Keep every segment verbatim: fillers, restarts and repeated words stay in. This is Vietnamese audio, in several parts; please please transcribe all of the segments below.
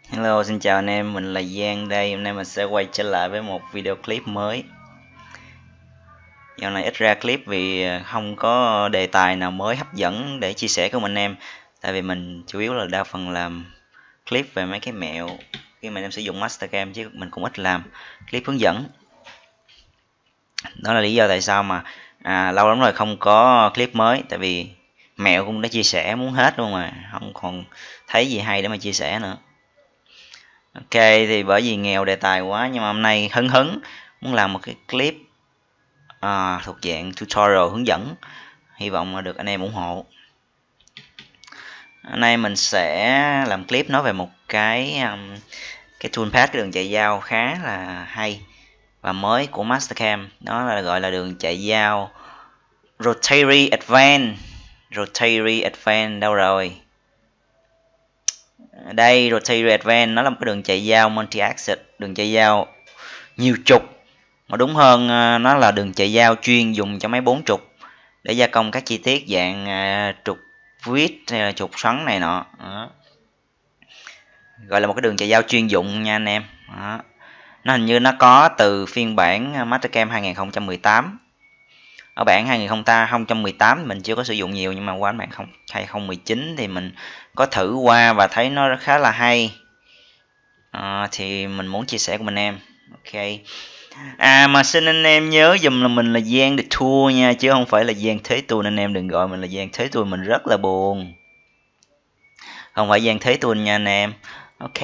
Hello, xin chào anh em, mình là Giang đây. Hôm nay mình sẽ quay trở lại với một video clip mới. Dạo này ít ra clip vì không có đề tài nào mới hấp dẫn để chia sẻ cùng anh em. Tại vì mình chủ yếu là đa phần làm clip về mấy cái mẹo khi mà anh em sử dụng Mastercam, chứ mình cũng ít làm clip hướng dẫn. Đó là lý do tại sao mà à, lâu lắm rồi không có clip mới. Tại vì mẹo cũng đã chia sẻ muốn hết luôn mà, không còn thấy gì hay để mà chia sẻ nữa. Ok, thì bởi vì nghèo đề tài quá, nhưng mà hôm nay hứng hứng muốn làm một cái clip à, thuộc dạng tutorial hướng dẫn, hy vọng là được anh em ủng hộ. Hôm nay mình sẽ làm clip nói về một cái um, cái toolpath, cái đường chạy dao khá là hay và mới của Mastercam. Đó là gọi là đường chạy dao Rotary Advance. Rotary Advance đâu rồi? Đây, Rotary Advance nó là một cái đường chạy dao multi-axis, đường chạy dao nhiều trục, mà đúng hơn nó là đường chạy dao chuyên dùng cho máy bốn trục để gia công các chi tiết dạng trục vít hay là trục xoắn này nọ. Đó, gọi là một cái đường chạy dao chuyên dụng nha anh em. Đó, nó hình như nó có từ phiên bản Mastercam hai không một tám. Ở bản hai không một tám mình chưa có sử dụng nhiều, nhưng mà qua bản hai không một chín thì mình có thử qua và thấy nó khá là hay. À, thì mình muốn chia sẻ cùng anh em. Ok. À mà xin anh em nhớ dùm là mình là Giang The Tour nha, chứ không phải là Giang Thế Tuôn. Anh em đừng gọi mình là Giang Thế Tuôn, mình rất là buồn. Không phải Giang Thế Tuôn nha anh em. Ok.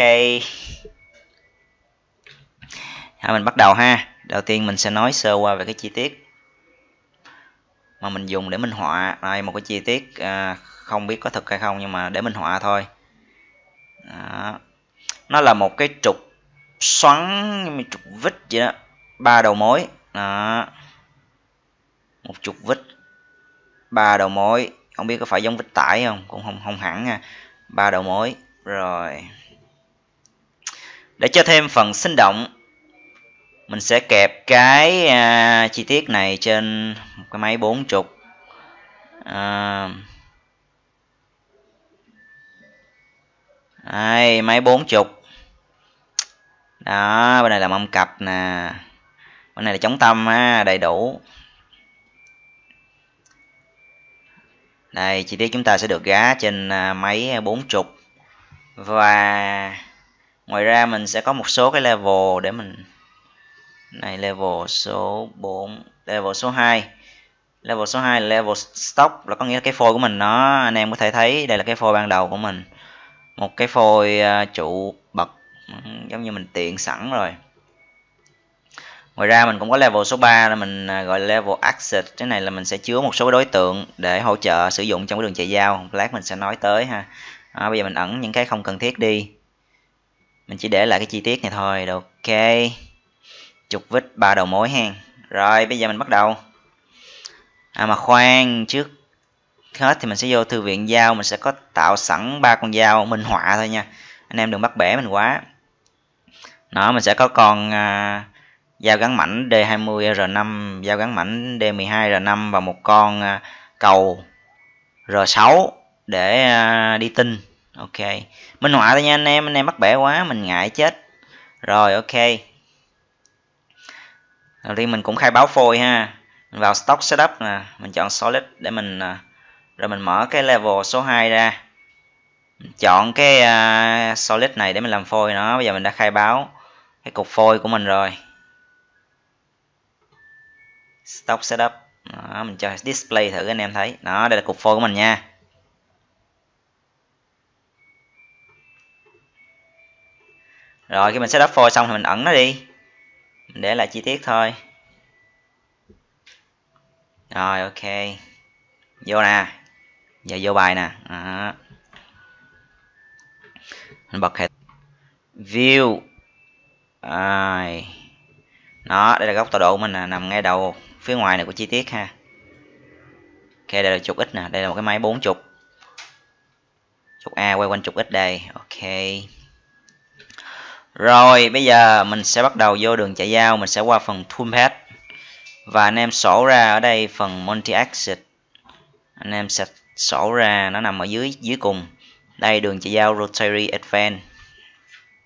À, mình bắt đầu ha. Đầu tiên mình sẽ nói sơ qua về cái chi tiết mà mình dùng để minh họa. Đây, một cái chi tiết à, không biết có thực hay không, nhưng mà để minh họa thôi. Đó. Nó là một cái trục xoắn, trục vít vậy đó, ba đầu mối. Đó, một trục vít ba đầu mối, không biết có phải giống vít tải không, cũng không không hẳn nha. Ba đầu mối. Rồi, để cho thêm phần sinh động, mình sẽ kẹp cái à, chi tiết này trên một cái máy bốn trục. À, đây, máy bốn trục. Đó, bên này là mâm cặp nè, bên này là chống tâm á, đầy đủ. Đây, chi tiết chúng ta sẽ được gá trên máy bốn trục. Và ngoài ra mình sẽ có một số cái level để mình, này level số bốn, level số hai. Level số hai là level stock, là có nghĩa là cái phôi của mình nó, anh em có thể thấy đây là cái phôi ban đầu của mình, một cái phôi uh, trụ bật, giống như mình tiện sẵn rồi. Ngoài ra mình cũng có level số ba là mình gọi là level access. Cái này là mình sẽ chứa một số đối tượng để hỗ trợ sử dụng trong cái đường chạy dao, lát mình sẽ nói tới ha. À, bây giờ mình ẩn những cái không cần thiết đi, mình chỉ để lại cái chi tiết này thôi. Ok, trục vít ba đầu mối hen. Rồi bây giờ mình bắt đầu. À mà khoan, trước hết thì mình sẽ vô thư viện dao, mình sẽ có tạo sẵn ba con dao minh họa thôi nha, anh em đừng bắt bẻ mình quá. Đó, mình sẽ có con à, dao gắn mảnh D hai mươi R năm, dao gắn mảnh D mười hai R năm và một con à, cầu R sáu để à, đi tinh. Ok, minh họa thôi nha anh em, anh em bắt bẻ quá mình ngại chết. Rồi ok, đầu tiên mình cũng khai báo phôi ha. Mình vào stock setup nè, mình chọn solid để mình, rồi mình mở cái level số hai ra, mình chọn cái uh, solid này để mình làm phôi nó. Bây giờ mình đã khai báo cái cục phôi của mình rồi. Stock setup. Đó, mình cho display thử anh em thấy. Đó, đây là cục phôi của mình nha. Rồi khi mình setup phôi xong thì mình ẩn nó đi, mình để lại chi tiết thôi. Rồi ok, vô nè, giờ vô bài nè. Đó, mình bật hệ view. Rồi, đó, đây là góc tọa độ của mình nè, nằm ngay đầu phía ngoài này của chi tiết ha. Ok, đây là trục X nè, đây là một cái máy bốn trục. Trục A quay quanh trục X đây. Ok. Rồi, bây giờ mình sẽ bắt đầu vô đường chạy dao, mình sẽ qua phần toolpath. Và anh em sổ ra ở đây phần multi-axis. Anh em sẽ sổ ra, nó nằm ở dưới dưới cùng. Đây, đường chạy dao Rotary Advance.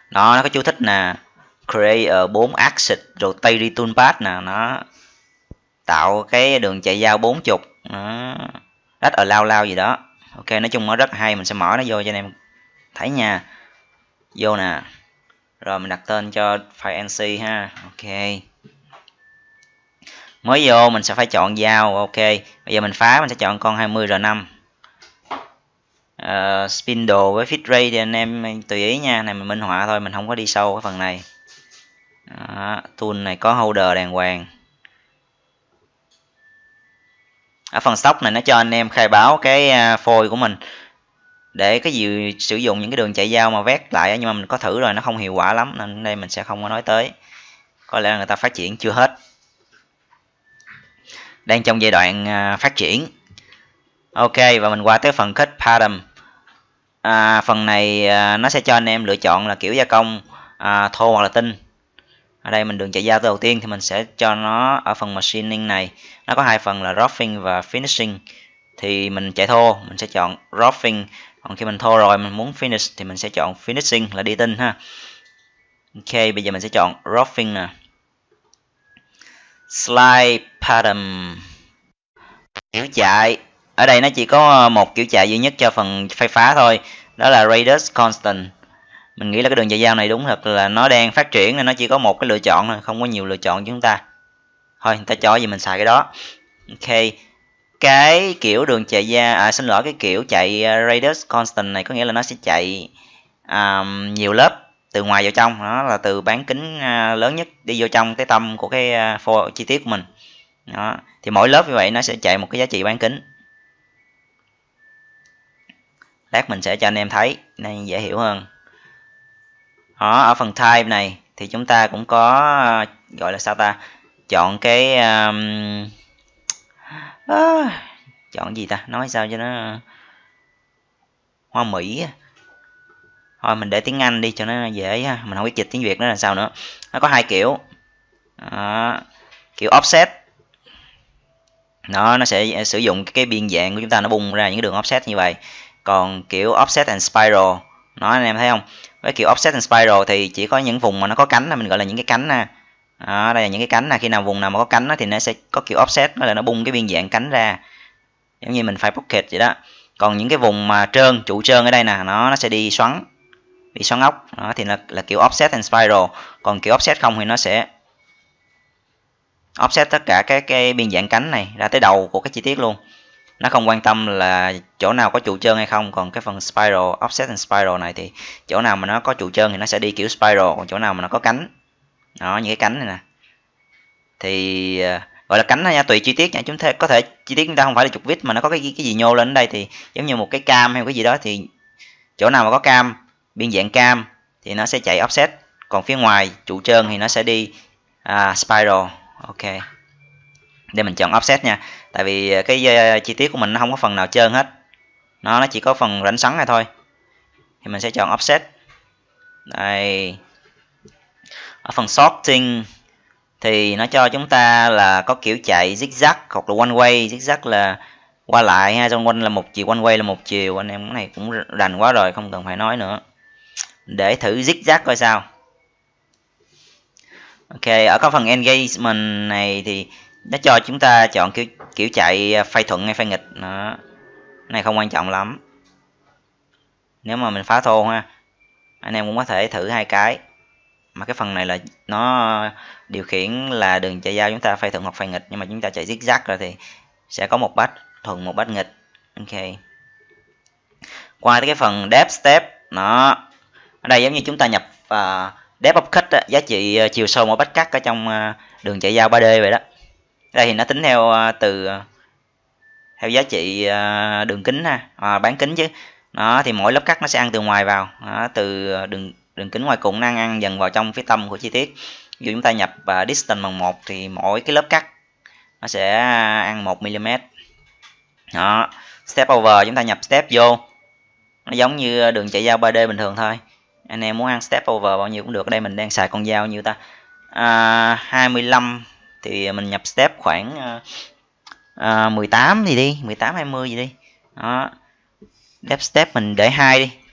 Đó, nó có chú thích nè, create bốn axis rotate toolpath nè, nó tạo cái đường chạy dao bốn chục, nó rất ở lao lao gì đó. Ok, nói chung nó rất hay, mình sẽ mở nó vô cho anh em thấy nha. Vô nè, rồi mình đặt tên cho file nc ha. Ok, mới vô mình sẽ phải chọn dao. Ok, bây giờ mình phá, mình sẽ chọn con hai mươi R năm. uh, spindle với fit rate thì anh em tùy ý nha, này mình minh họa thôi, mình không có đi sâu cái phần này. Đó, tool này có holder đàng hoàng. Ở phần stock này nó cho anh em khai báo cái phôi của mình để cái gì sử dụng những cái đường chạy dao mà vét lại, nhưng mà mình có thử rồi nó không hiệu quả lắm nên đây mình sẽ không có nói tới, có lẽ là người ta phát triển chưa hết, đang trong giai đoạn phát triển. Ok, và mình qua tới phần cut pattern. À, phần này à, nó sẽ cho anh em lựa chọn là kiểu gia công à, thô hoặc là tinh. Ở đây mình đường chạy dao đầu tiên thì mình sẽ cho nó ở phần machining này, nó có hai phần là roughing và finishing. Thì mình chạy thô mình sẽ chọn roughing, còn khi mình thô rồi mình muốn finish thì mình sẽ chọn finishing là đi tinh ha. Ok, bây giờ mình sẽ chọn roughing nè. Slide pattern, kiểu chạy ở đây nó chỉ có một kiểu chạy duy nhất cho phần phá phá thôi, đó là radius constant. Mình nghĩ là cái đường chạy dao này đúng thật là nó đang phát triển nên nó chỉ có một cái lựa chọn thôi, không có nhiều lựa chọn chúng ta. Thôi người ta cho gì mình xài cái đó. Ok, cái kiểu đường chạy dao à xin lỗi cái kiểu chạy radius constant này có nghĩa là nó sẽ chạy um, nhiều lớp từ ngoài vào trong, đó là từ bán kính uh, lớn nhất đi vô trong cái tâm của cái uh, phô chi tiết của mình. Đó, thì mỗi lớp như vậy nó sẽ chạy một cái giá trị bán kính. Lát mình sẽ cho anh em thấy nên dễ hiểu hơn. Đó, ở phần type này thì chúng ta cũng có gọi là sao ta, chọn cái um, à, chọn gì ta, nói sao cho nó hoa mỹ. Thôi mình để tiếng Anh đi cho nó dễ ha, mình không biết dịch tiếng Việt nó là sao nữa. Nó có hai kiểu. Đó, kiểu offset, nó nó sẽ sử dụng cái biên dạng của chúng ta nó bung ra những cái đường offset như vậy. Còn kiểu offset and spiral, nó anh em thấy không, với kiểu offset and spiral thì chỉ có những vùng mà nó có cánh, mình gọi là những cái cánh nè. Đó, đây là những cái cánh nè, khi nào vùng nào mà có cánh thì nó sẽ có kiểu offset, nó là nó bung cái biên dạng cánh ra giống như mình file pocket vậy đó. Còn những cái vùng mà trơn trụ trơn ở đây nè, nó nó sẽ đi xoắn đi xoắn ốc, đó thì là, là kiểu offset and spiral. Còn kiểu offset không thì nó sẽ offset tất cả các cái biên dạng cánh này ra tới đầu của cái chi tiết luôn, nó không quan tâm là chỗ nào có trụ trơn hay không. Còn cái phần spiral, offset and spiral này thì chỗ nào mà nó có trụ trơn thì nó sẽ đi kiểu spiral, còn chỗ nào mà nó có cánh, đó những cái cánh này nè thì gọi là cánh nha, tùy chi tiết nha. Chúng ta có thể chi tiết chúng ta không phải là trục vít mà nó có cái cái gì nhô lên ở đây thì giống như một cái cam hay cái gì đó, thì chỗ nào mà có cam, biên dạng cam thì nó sẽ chạy offset, còn phía ngoài trụ trơn thì nó sẽ đi uh, spiral. Ok, để mình chọn offset nha, tại vì cái uh, chi tiết của mình nó không có phần nào trơn hết, nó nó chỉ có phần rãnh xoắn này thôi, thì mình sẽ chọn offset. Đây, ở phần sorting thì nó cho chúng ta là có kiểu chạy zigzag hoặc là one way. Zigzag là qua lại ha, trong quanh là một chiều, one way là một chiều. Anh em cái này cũng rành quá rồi, không cần phải nói nữa, để thử zigzag coi sao. Ok, ở có phần engagement này thì nó cho chúng ta chọn kiểu kiểu chạy phay thuận hay phay nghịch. Đó, này không quan trọng lắm, nếu mà mình phá thô ha, anh em cũng có thể thử hai cái. Mà cái phần này là nó điều khiển là đường chạy dao chúng ta phay thuận hoặc phay nghịch, nhưng mà chúng ta chạy zigzag rồi thì sẽ có một bát thuận một bát nghịch. Ok, qua tới cái phần depth step, nó ở đây giống như chúng ta nhập uh, depth of cut á, giá trị uh, chiều sâu mỗi bát cắt ở trong uh, đường chạy dao ba D vậy đó. Đây thì nó tính theo uh, từ uh, theo giá trị uh, đường kính ha, à, bán kính chứ. Đó thì mỗi lớp cắt nó sẽ ăn từ ngoài vào, đó, từ đường đường kính ngoài cùng nó ăn, ăn dần vào trong phía tâm của chi tiết. Ví dụ chúng ta nhập uh, distance bằng một thì mỗi cái lớp cắt nó sẽ ăn một mi-li-mét. Đó, step over chúng ta nhập step vô, nó giống như đường chạy dao ba D bình thường thôi. Anh em muốn ăn step over bao nhiêu cũng được. Ở đây mình đang xài con dao nhiêu ta, à, hai mươi lăm thì mình nhập step khoảng à, mười tám thì đi, mười tám hai mươi gì đi. Đó, depth step mình để hai đi,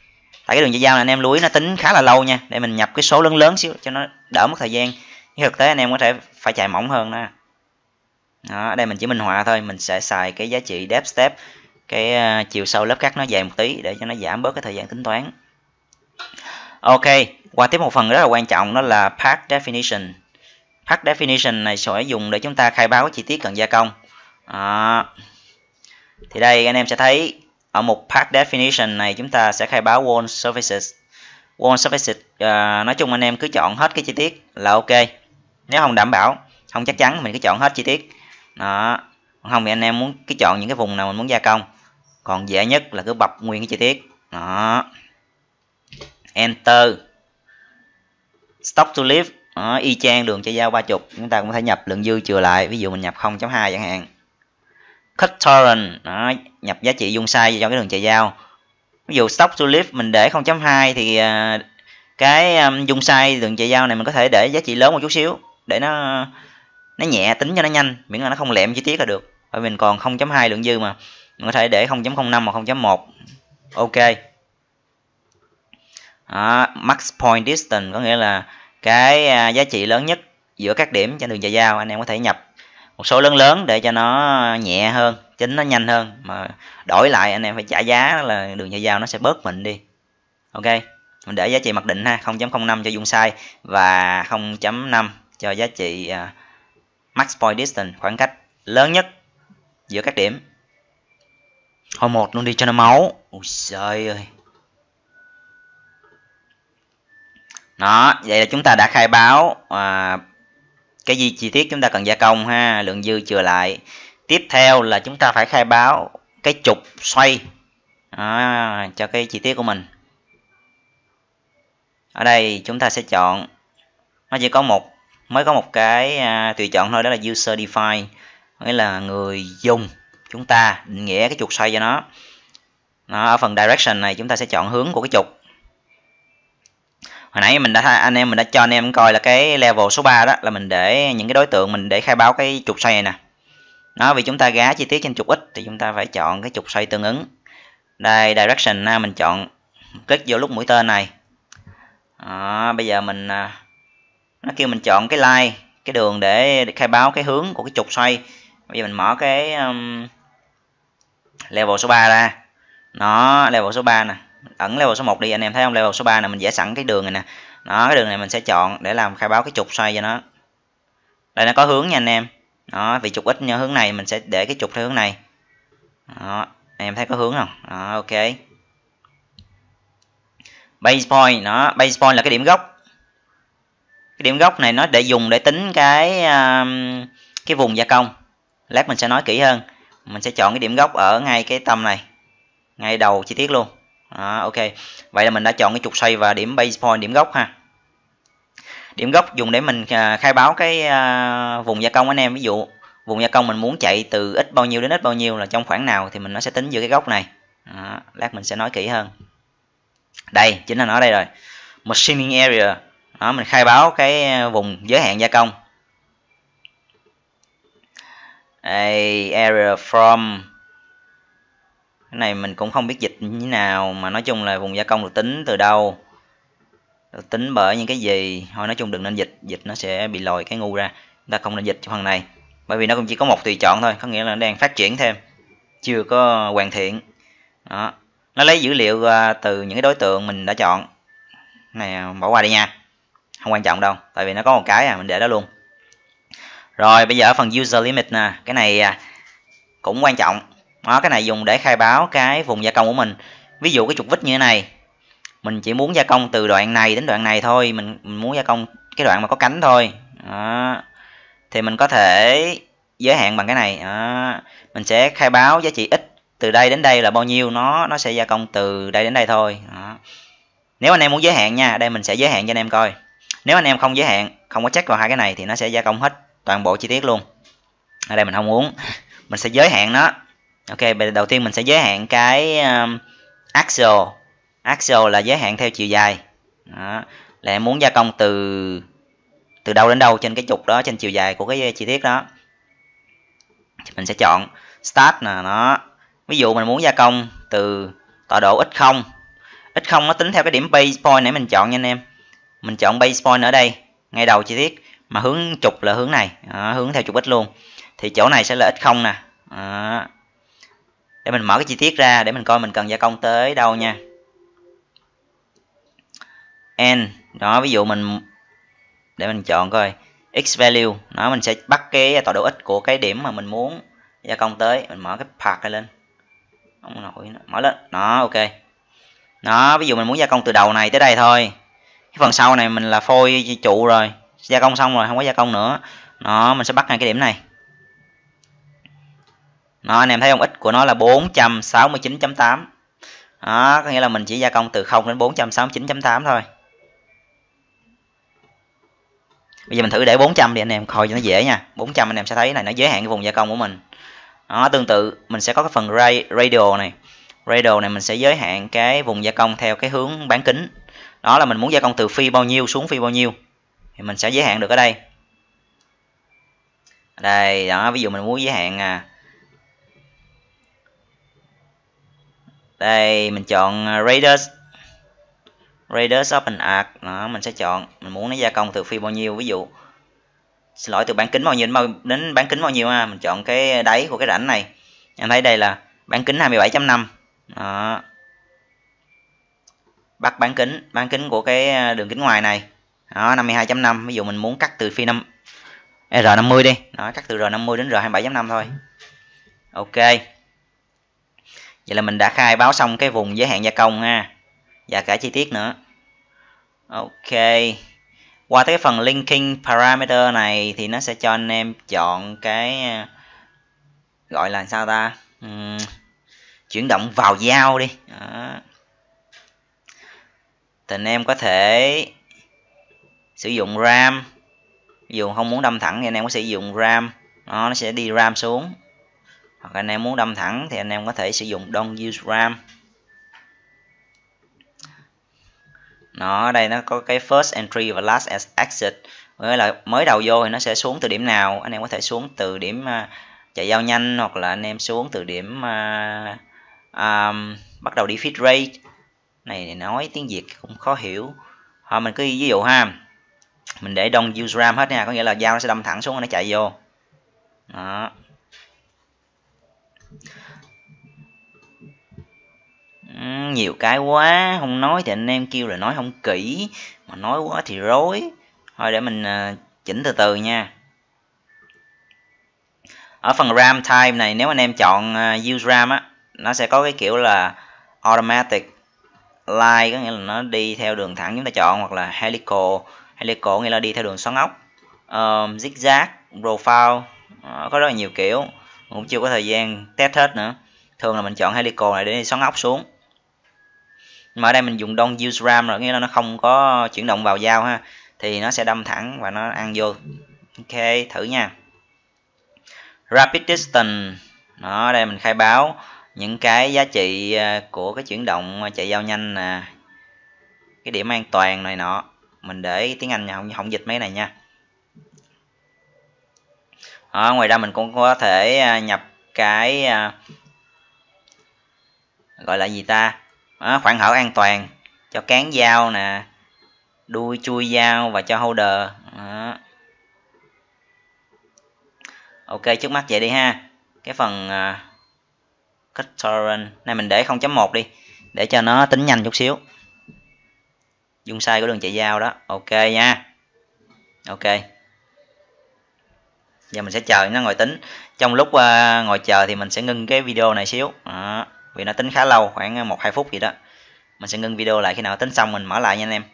Tại cái đường chạy dao này anh em lưu ý nó tính khá là lâu nha, để mình nhập cái số lớn lớn xíu cho nó đỡ mất thời gian. Nhưng thực tế anh em có thể phải chạy mỏng hơn đó. Đó, ở đây mình chỉ minh họa thôi, mình sẽ xài cái giá trị depth step, cái uh, chiều sâu lớp cắt nó dài một tí để cho nó giảm bớt cái thời gian tính toán. Ok, qua tiếp một phần rất là quan trọng, đó là Path Definition. Path Definition này sẽ dùng để chúng ta khai báo chi tiết cần gia công. Đó. Thì đây anh em sẽ thấy ở mục Path Definition này chúng ta sẽ khai báo Wall Surfaces. Wall Surfaces, uh, nói chung anh em cứ chọn hết cái chi tiết là ok. Nếu không đảm bảo, không chắc chắn mình cứ chọn hết chi tiết. Đó. Không thì anh em muốn cứ chọn những cái vùng nào mình muốn gia công. Còn dễ nhất là cứ bập nguyên cái chi tiết. Đó. Enter. Stop to live. Đó, y chang đường chạy dao ba mươi, chúng ta cũng có thể nhập lượng dư chừa lại, ví dụ mình nhập không chấm hai chẳng hạn. Cut tolerance, đó, nhập giá trị dung sai cho cái đường chạy dao. Ví dụ stop to live mình để không chấm hai thì uh, cái um, dung sai đường chạy dao này mình có thể để giá trị lớn một chút xíu để nó nó nhẹ tính cho nó nhanh, miễn là nó không lẹm chi tiết là được. Bởi vì mình còn không chấm hai lượng dư mà, mình có thể để không chấm không năm hoặc không chấm một. Ok. Đó, max point distance có nghĩa là cái uh, giá trị lớn nhất giữa các điểm trên đường chạy dao, anh em có thể nhập một số lớn lớn để cho nó nhẹ hơn, chính nó nhanh hơn, mà đổi lại anh em phải trả giá là đường chạy dao nó sẽ bớt mịn đi. Ok, mình để giá trị mặc định ha, không chấm không năm cho dung sai và không chấm năm cho giá trị uh, max point distance, khoảng cách lớn nhất giữa các điểm. Hồi một luôn đi cho nó máu. Ui trời ơi. Đó, vậy là chúng ta đã khai báo à, cái gì chi tiết chúng ta cần gia công ha, lượng dư chừa lại. Tiếp theo là chúng ta phải khai báo cái trục xoay à, cho cái chi tiết của mình. Ở đây chúng ta sẽ chọn, nó chỉ có một mới có một cái à, tùy chọn thôi, đó là user define, nghĩa là người dùng chúng ta định nghĩa cái trục xoay cho nó. Nó ở phần direction này chúng ta sẽ chọn hướng của cái trục. Hồi nãy mình đã anh em mình đã cho anh em coi là cái level số ba đó là mình để những cái đối tượng mình để khai báo cái trục xoay này nè. Nó vì chúng ta gá chi tiết trên trục ít thì chúng ta phải chọn cái trục xoay tương ứng. Đây direction mình chọn, click vô lúc mũi tên này. Đó, bây giờ mình nó kêu mình chọn cái line, cái đường để khai báo cái hướng của cái trục xoay. Bây giờ mình mở cái um, level số ba ra. Nó level số ba nè, ẩn level số một đi, anh em thấy không, level số ba này mình vẽ sẵn cái đường này nè. Đó, cái đường này mình sẽ chọn để làm khai báo cái trục xoay cho nó. Đây nó có hướng nha anh em. Đó, vì trục ít như hướng này mình sẽ để cái trục theo hướng này. Đó, anh em thấy có hướng không? Đó, ok. Base point, đó, base point là cái điểm gốc. Cái điểm gốc này nó để dùng để tính cái um, cái vùng gia công. Lát mình sẽ nói kỹ hơn. Mình sẽ chọn cái điểm gốc ở ngay cái tâm này, ngay đầu chi tiết luôn. Đó, ok. Vậy là mình đã chọn cái trục xoay và điểm base point, điểm gốc ha. Điểm gốc dùng để mình khai báo cái uh, vùng gia công anh em. Ví dụ vùng gia công mình muốn chạy từ ít bao nhiêu đến ít bao nhiêu là trong khoảng nào thì mình nó sẽ tính giữa cái góc này. Đó, lát mình sẽ nói kỹ hơn. Đây chính là nó đây rồi. Machining area. Đó, mình khai báo cái vùng giới hạn gia công. Đây, area from, cái này mình cũng không biết dịch như thế nào, mà nói chung là vùng gia công được tính từ đâu, được tính bởi những cái gì. Thôi nói chung đừng nên dịch, dịch nó sẽ bị lòi cái ngu ra. Chúng ta không nên dịch phần này, bởi vì nó cũng chỉ có một tùy chọn thôi, có nghĩa là nó đang phát triển thêm, chưa có hoàn thiện. Đó, nó lấy dữ liệu từ những cái đối tượng mình đã chọn. Này bỏ qua đi nha, không quan trọng đâu, tại vì nó có một cái à, mình để đó luôn. Rồi bây giờ ở phần user limit nè, cái này cũng quan trọng. Đó, cái này dùng để khai báo cái vùng gia công của mình. Ví dụ cái trục vít như thế này, mình chỉ muốn gia công từ đoạn này đến đoạn này thôi, mình, mình muốn gia công cái đoạn mà có cánh thôi. Đó, thì mình có thể giới hạn bằng cái này. Đó, mình sẽ khai báo giá trị x từ đây đến đây là bao nhiêu, nó nó sẽ gia công từ đây đến đây thôi. Đó. Nếu anh em muốn giới hạn nha, đây mình sẽ giới hạn cho anh em coi. Nếu anh em không giới hạn, không có check vào hai cái này thì nó sẽ gia công hết toàn bộ chi tiết luôn. Ở đây mình không muốn, mình sẽ giới hạn nó. Ok, đầu tiên mình sẽ giới hạn cái um, axial. Axial là giới hạn theo chiều dài. Đó, là em muốn gia công từ từ đâu đến đâu trên cái trục đó, trên chiều dài của cái chi tiết đó. Mình sẽ chọn start nè, nó. Ví dụ mình muốn gia công từ tọa độ x không. x không nó tính theo cái điểm base point nãy mình chọn nha anh em. Mình chọn base point ở đây ngay đầu chi tiết, mà hướng trục là hướng này, đó, hướng theo trục x luôn, thì chỗ này sẽ là x không nè. Đó. Để mình mở cái chi tiết ra để mình coi mình cần gia công tới đâu nha. N đó, ví dụ mình để mình chọn coi x value, nó mình sẽ bắt cái tọa độ x của cái điểm mà mình muốn gia công tới. Mình mở cái path này lên, không nổi, mở lên đó, ok. Đó, ví dụ mình muốn gia công từ đầu này tới đây thôi, cái phần sau này mình là phôi trụ rồi, gia công xong rồi không có gia công nữa. Đó, mình sẽ bắt ngay cái điểm này. Đó, anh em thấy không, x của nó là bốn trăm sáu mươi chín chấm tám. Đó, có nghĩa là mình chỉ gia công từ không đến bốn trăm sáu mươi chín chấm tám thôi. Bây giờ mình thử để bốn trăm đi anh em coi cho nó dễ nha. bốn trăm anh em sẽ thấy này nó giới hạn cái vùng gia công của mình. Đó, tương tự mình sẽ có cái phần radial này. Radial này mình sẽ giới hạn cái vùng gia công theo cái hướng bán kính. Đó là mình muốn gia công từ phi bao nhiêu xuống phi bao nhiêu thì mình sẽ giới hạn được ở đây. Đây, đó, ví dụ mình muốn giới hạn à. Đây, mình chọn radius. Radius open arc, đó mình sẽ chọn mình muốn nó gia công từ phi bao nhiêu, ví dụ xin lỗi từ bán kính bao nhiêu đến bán kính bao nhiêu ha, mình chọn cái đáy của cái rãnh này. Em thấy đây là bán kính hai mươi bảy chấm năm. Đó. Bắt bán kính, bán kính của cái đường kính ngoài này. Đó, năm mươi hai chấm năm, ví dụ mình muốn cắt từ phi năm R năm mươi đi. Đó, cắt từ R năm mươi đến R hai mươi bảy chấm năm thôi. Ok. Vậy là mình đã khai báo xong cái vùng giới hạn gia công ha, và cả chi tiết nữa. Ok. Qua tới cái phần linking parameter này thì nó sẽ cho anh em chọn cái gọi là sao ta, uhm, chuyển động vào giao đi. Đó. Thì anh em có thể sử dụng ram, ví dụ không muốn đâm thẳng thì anh em có sử dụng ram, đó, nó sẽ đi ram xuống. Hoặc anh em muốn đâm thẳng thì anh em có thể sử dụng don't use ram. Nó đây nó có cái first entry và last exit, nghĩa là mới đầu vô thì nó sẽ xuống từ điểm nào, anh em có thể xuống từ điểm uh, chạy giao nhanh, hoặc là anh em xuống từ điểm uh, um, bắt đầu đi feed rate. Này nói tiếng Việt cũng khó hiểu. Hoặc mình cứ ví dụ ha, mình để don't use ram hết nha, có nghĩa là dao nó sẽ đâm thẳng xuống nó chạy vô. Đó. Nhiều cái quá, không nói thì anh em kêu là nói không kỹ, mà nói quá thì rối. Thôi để mình uh, chỉnh từ từ nha. Ở phần ram type này nếu anh em chọn uh, use ram á, nó sẽ có cái kiểu là automatic line, có nghĩa là nó đi theo đường thẳng chúng ta chọn, hoặc là helical, helical nghĩa là đi theo đường xoắn ốc, um, zigzag, profile, uh, có rất là nhiều kiểu, cũng chưa có thời gian test hết nữa. Thường là mình chọn helical này để đi xoắn ốc xuống. Mà ở đây mình dùng don't use ram rồi, nghĩa là nó không có chuyển động vào dao ha, thì nó sẽ đâm thẳng và nó ăn vô. Ok, thử nha. Rapid distance, đó đây mình khai báo những cái giá trị của cái chuyển động chạy dao nhanh nè, cái điểm an toàn này nọ. Mình để tiếng Anh không, không dịch mấy này nha. Đó, ngoài ra mình cũng có thể nhập cái gọi là gì ta, đó, khoảng hở an toàn cho cán dao nè, đuôi chui dao và cho holder. Đó. Ok, trước mắt vậy đi ha. Cái phần uh, cut tolerance này mình để không chấm một đi để cho nó tính nhanh chút xíu. Dung sai của đường chạy dao đó. Ok nha. Ok. Giờ mình sẽ chờ nó ngồi tính. Trong lúc uh, ngồi chờ thì mình sẽ ngưng cái video này xíu. Đó. Vì nó tính khá lâu, khoảng một hai phút gì đó. Mình sẽ ngưng video lại, khi nào tính xong mình mở lại nha anh em.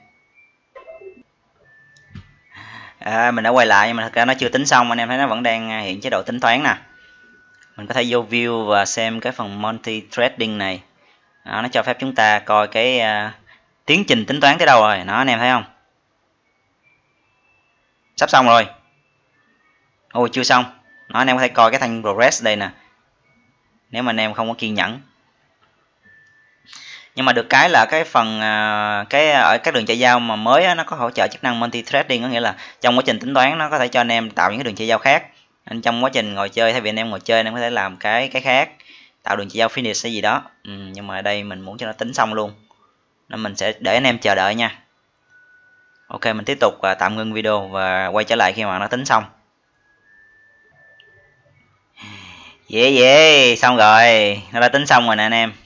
À, mình đã quay lại nhưng mà thật ra nó chưa tính xong, anh em thấy nó vẫn đang hiện chế độ tính toán nè. Mình có thể vô view và xem cái phần multi threading này. Đó, nó cho phép chúng ta coi cái uh, tiến trình tính toán tới đâu rồi. Đó, anh em thấy không? Sắp xong rồi. Ôi chưa xong. Đó, anh em có thể coi cái thanh progress đây nè, nếu mà anh em không có kiên nhẫn. Nhưng mà được cái là cái phần uh, cái ở các đường chạy dao mà mới á, nó có hỗ trợ chức năng multi threading, có nghĩa là trong quá trình tính toán nó có thể cho anh em tạo những cái đường chạy dao khác. Anh trong quá trình ngồi chơi, thay vì anh em ngồi chơi anh em có thể làm cái cái khác, tạo đường chạy dao finish hay gì đó. Ừ, nhưng mà ở đây mình muốn cho nó tính xong luôn. nên mình sẽ để anh em chờ đợi nha. Ok, mình tiếp tục uh, tạm ngưng video và quay trở lại khi mà nó tính xong. Dễ dễ, xong rồi, nó đã tính xong rồi nè anh em.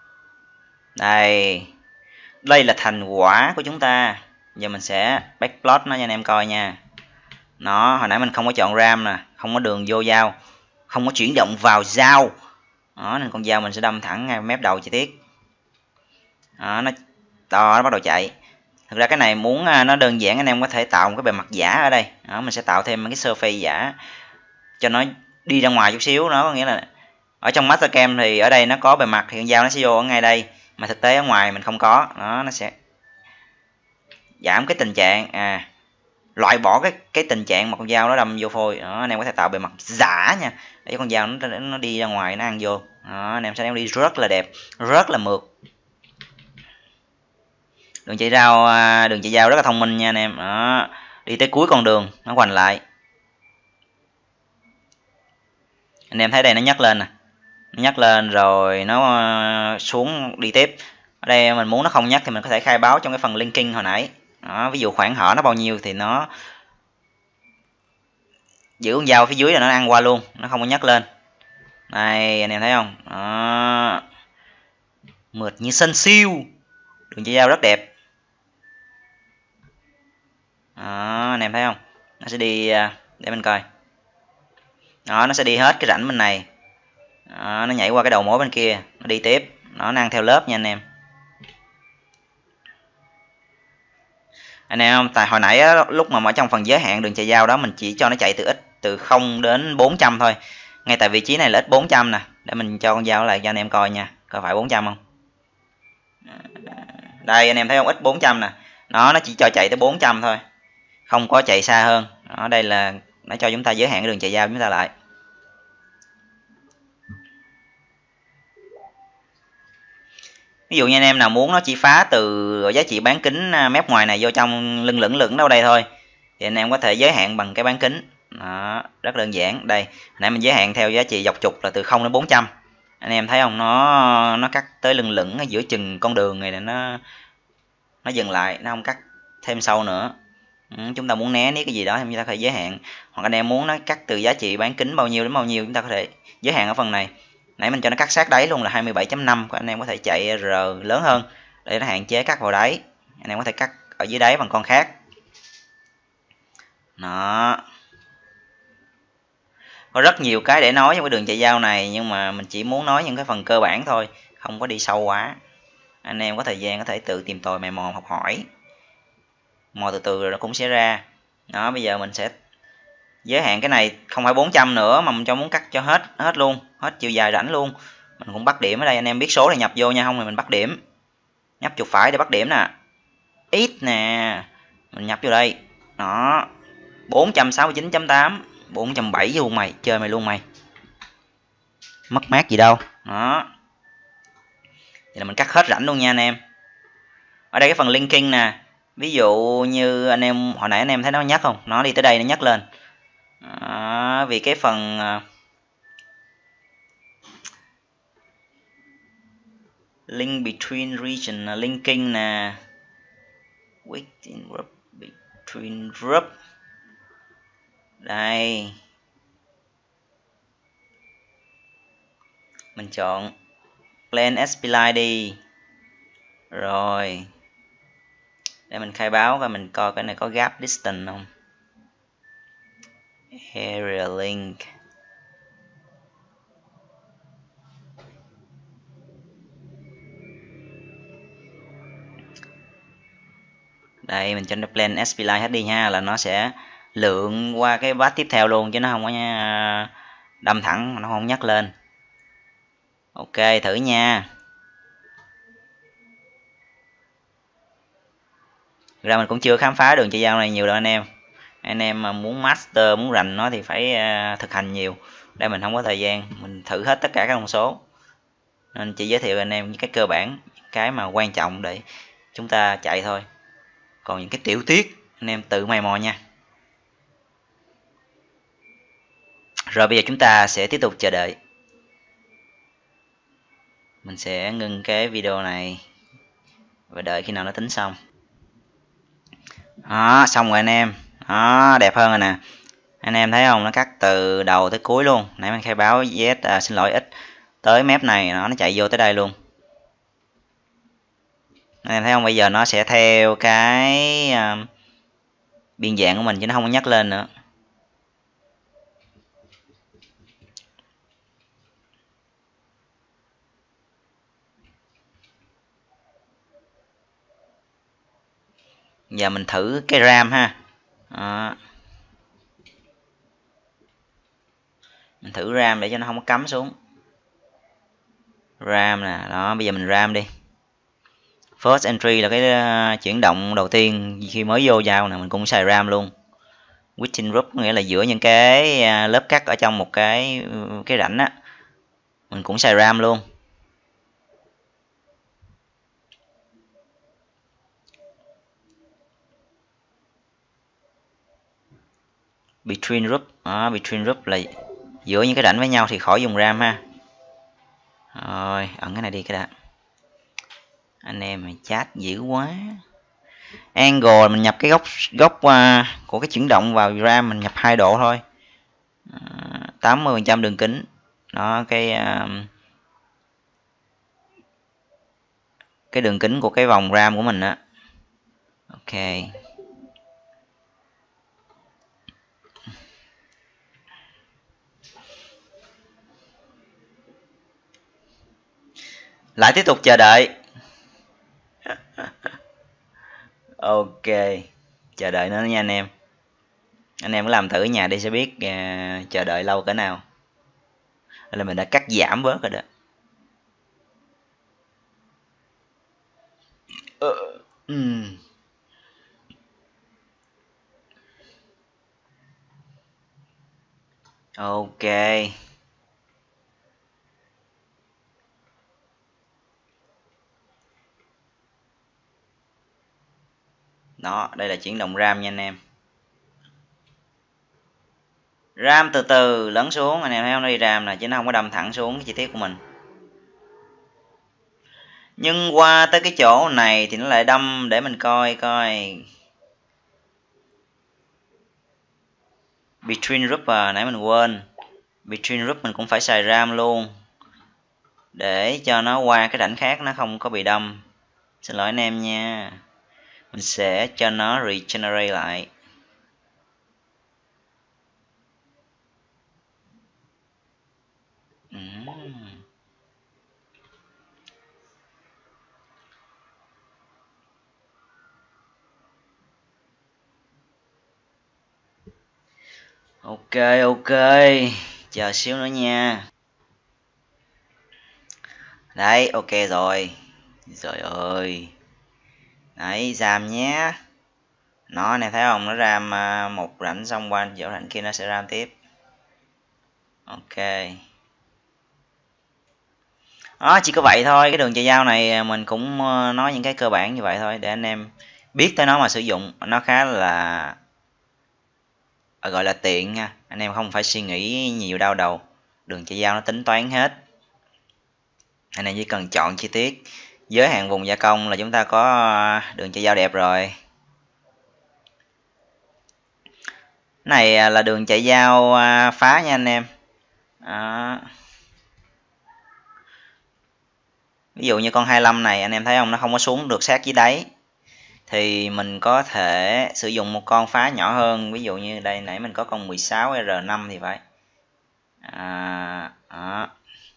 Đây, đây là thành quả của chúng ta. Giờ mình sẽ backplot nó cho anh em coi nha. Nó, hồi nãy mình không có chọn RAM nè, không có đường vô dao, không có chuyển động vào dao. Đó, nên con dao mình sẽ đâm thẳng ngay mép đầu chi tiết. Đó, nó to, nó bắt đầu chạy. Thực ra cái này muốn nó đơn giản, anh em có thể tạo một cái bề mặt giả ở đây. Đó, mình sẽ tạo thêm cái surface giả cho nó đi ra ngoài chút xíu. Nó có nghĩa là ở trong Mastercam thì ở đây nó có bề mặt thì con dao nó sẽ vô ở ngay đây, mà thực tế ở ngoài mình không có. Đó, nó sẽ giảm cái tình trạng à loại bỏ cái cái tình trạng mà con dao nó đâm vô phôi. Đó, anh em có thể tạo bề mặt giả nha, để cho con dao nó nó đi ra ngoài, nó ăn vô. Đó, anh em sẽ đem đi rất là đẹp, rất là mượt. Đường chạy dao đường chạy dao rất là thông minh nha anh em. Đó, đi tới cuối con đường nó quành lại. Anh em thấy đây nó nhấc lên nè, nó nhấc lên rồi nó xuống đi tiếp. Ở đây mình muốn nó không nhấc thì mình có thể khai báo trong cái phần linking hồi nãy. Đó, ví dụ khoảng hở nó bao nhiêu thì nó giữ con dao phía dưới là nó ăn qua luôn, nó không có nhấc lên. Này anh em thấy không? Đó, mượt như sân siêu, đường chạy dao rất đẹp. Đó, anh em thấy không? Nó sẽ đi, để mình coi. Đó, nó sẽ đi hết cái rãnh bên này. Đó, nó nhảy qua cái đầu mối bên kia, nó đi tiếp. Nó ăn theo lớp nha anh em. Anh em không? Tại hồi nãy á, lúc mà ở trong phần giới hạn đường chạy dao đó mình chỉ cho nó chạy từ ít từ không đến bốn trăm thôi. Ngay tại vị trí này là ít bốn trăm nè, để mình cho con dao lại cho anh em coi nha, coi phải bốn trăm không. Đây anh em thấy không, ít bốn trăm nè. Nó nó chỉ cho chạy tới bốn trăm thôi, không có chạy xa hơn. Ở đây là nó cho chúng ta giới hạn cái đường chạy dao chúng ta lại. Ví dụ như anh em nào muốn nó chỉ phá từ giá trị bán kính mép ngoài này vô trong lưng lửng lửng đâu đây thôi, thì anh em có thể giới hạn bằng cái bán kính. Đó, rất đơn giản. Đây nãy mình giới hạn theo giá trị dọc trục là từ không đến bốn trăm. Anh em thấy không, nó nó cắt tới lưng lửng ở giữa chừng con đường này, nó nó dừng lại, nó không cắt thêm sâu nữa. Ừ, chúng ta muốn né né cái gì đó thì chúng ta có thể giới hạn, hoặc anh em muốn nó cắt từ giá trị bán kính bao nhiêu đến bao nhiêu, chúng ta có thể giới hạn ở phần này. Nãy mình cho nó cắt sát đáy luôn là hai mươi bảy chấm năm, anh em có thể chạy R lớn hơn để nó hạn chế cắt vào đáy. Anh em có thể cắt ở dưới đáy bằng con khác. Đó, có rất nhiều cái để nói trong cái đường chạy dao này, nhưng mà mình chỉ muốn nói những cái phần cơ bản thôi, không có đi sâu quá. Anh em có thời gian có thể tự tìm tòi mày mò học hỏi, mò từ từ rồi nó cũng sẽ ra. Đó, bây giờ mình sẽ giới hạn cái này không phải bốn trăm nữa, mà mình cho muốn cắt cho hết hết luôn, hết chiều dài rãnh luôn. Mình cũng bắt điểm ở đây, anh em biết số này nhập vô nha, không thì mình bắt điểm. Nhấp chuột phải để bắt điểm nè, ít nè, mình nhập vô đây. Đó, bốn trăm sáu mươi chín chấm tám, bốn trăm bảy mươi luôn mày, chơi mày luôn mày, mất mát gì đâu. Đó, vậy là mình cắt hết rãnh luôn nha anh em. Ở đây cái phần linking nè, ví dụ như anh em hồi nãy anh em thấy nó nhắc không, nó đi tới đây nó nhắc lên. Đó, vì cái phần uh, link between region uh, linking nè, within group, between group. Đây mình chọn plan spline đi, rồi để mình khai báo và mình coi cái này có gap distance không. Area link, đây mình cho nó plan spline hết đi nha, là nó sẽ lượng qua cái path tiếp theo luôn, chứ nó không có nha, đâm thẳng nó không nhắc lên. Ok, thử nha. Thực ra mình cũng chưa khám phá đường chạy dao này nhiều đâu anh em. Anh em mà muốn master, muốn rành nó thì phải uh, thực hành nhiều. Đây mình không có thời gian, mình thử hết tất cả các thông số, nên chỉ giới thiệu anh em những cái cơ bản, cái mà quan trọng để chúng ta chạy thôi. Còn những cái tiểu tiết anh em tự mày mò nha. Rồi bây giờ chúng ta sẽ tiếp tục chờ đợi. Mình sẽ ngưng cái video này và đợi khi nào nó tính xong. Đó, xong rồi anh em. Đó, đẹp hơn rồi nè. Anh em thấy không, nó cắt từ đầu tới cuối luôn. Nãy mình khai báo z à, xin lỗi x tới mép này, nó nó chạy vô tới đây luôn. Anh em thấy không, bây giờ nó sẽ theo cái uh, biên dạng của mình chứ nó không có nhắc lên nữa. Giờ mình thử cái RAM ha. Đó. Mình thử RAM để cho nó không có cắm xuống. RAM nè, đó, bây giờ mình RAM đi. First entry là cái uh, chuyển động đầu tiên khi mới vô giao nè, mình cũng xài RAM luôn. Within group nghĩa là giữa những cái uh, lớp cắt ở trong một cái cái rãnh á, mình cũng xài RAM luôn. Between group, đó, between group là giữa những cái rãnh với nhau thì khỏi dùng RAM ha. Rồi, ẩn cái này đi cái đã. Anh em mày chat dữ quá. Angle mình nhập cái góc góc uh, của cái chuyển động vào RAM, mình nhập hai độ thôi. Uh, tám mươi phần trăm đường kính. Đó, cái uh, cái đường kính của cái vòng RAM của mình á. Ok. Lại tiếp tục chờ đợi. Ok, chờ đợi nữa nha anh em. Anh em cứ làm thử ở nhà đi sẽ biết uh, chờ đợi lâu cỡ nào. Đây là mình đã cắt giảm bớt rồi đó. Uh, um. Ok. Đó, đây là chuyển động RAM nha anh em. RAM từ từ lấn xuống, anh em thấy không, nó đi RAM nè chứ nó không có đâm thẳng xuống cái chi tiết của mình. Nhưng qua tới cái chỗ này thì nó lại đâm, để mình coi coi. Between group à, nãy mình quên. Between group mình cũng phải xài RAM luôn. Để cho nó qua cái rãnh khác nó không có bị đâm. Xin lỗi anh em nha. Mình sẽ cho nó regenerate lại. Uhm. Ok ok, chờ xíu nữa nha. Đấy, ok rồi. Trời ơi. Đấy, RAM nhé. Nó này thấy không, nó RAM một rãnh xong qua chỗ rãnh kia nó sẽ RAM tiếp. Ok. Đó, chỉ có vậy thôi, cái đường chạy dao này mình cũng nói những cái cơ bản như vậy thôi để anh em biết tới nó mà sử dụng. Nó khá là gọi là tiện nha, anh em không phải suy nghĩ nhiều đau đầu, đường chạy dao nó tính toán hết. Anh em chỉ cần chọn chi tiết, giới hạn vùng gia công là chúng ta có đường chạy dao đẹp rồi. Này là đường chạy dao phá nha anh em. Đó. Ví dụ như con hai mươi lăm này anh em thấy không, nó không có xuống được sát dưới đáy thì mình có thể sử dụng một con phá nhỏ hơn. Ví dụ như đây nãy mình có con mười sáu R năm thì phải. À, đó.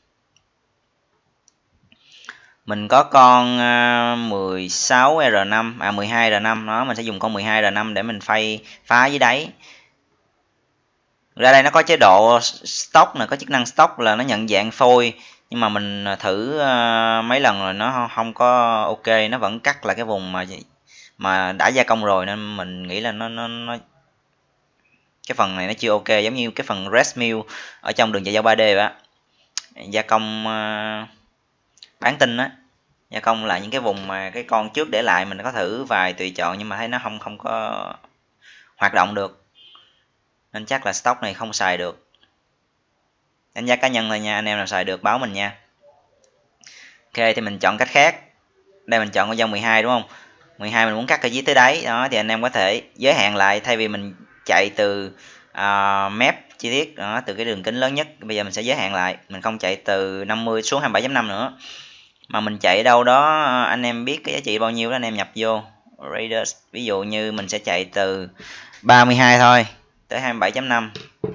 Mình có con mười sáu R năm à mười hai R năm, đó mình sẽ dùng con mười hai R năm để mình phay phá dưới đáy. Ra đây nó có chế độ stock nè, có chức năng stock là nó nhận dạng phôi, nhưng mà mình thử mấy lần rồi nó không có ok, nó vẫn cắt lại cái vùng mà mà đã gia công rồi, nên mình nghĩ là nó nó, nó cái phần này nó chưa ok, giống như cái phần rest mill ở trong đường chạy dao ba D á, gia công uh, bán tinh á, gia công lại những cái vùng mà cái con trước để lại, mình có thử vài tùy chọn nhưng mà thấy nó không không có hoạt động được, nên chắc là stock này không xài được. Đánh giá cá nhân thôi nha, anh em nào xài được báo mình nha. Ok thì mình chọn cách khác đây mình chọn con dao mười hai đúng không, mười hai mình muốn cắt ở dưới tới đáy đó, thì anh em có thể giới hạn lại, thay vì mình chạy từ uh, mép chi tiết đó, từ cái đường kính lớn nhất, bây giờ mình sẽ giới hạn lại, mình không chạy từ năm mươi xuống hai mươi bảy chấm năm nữa, mà mình chạy đâu đó anh em biết cái giá trị bao nhiêu đó anh em nhập vô radius, ví dụ như mình sẽ chạy từ ba mươi hai thôi tới hai mươi bảy chấm năm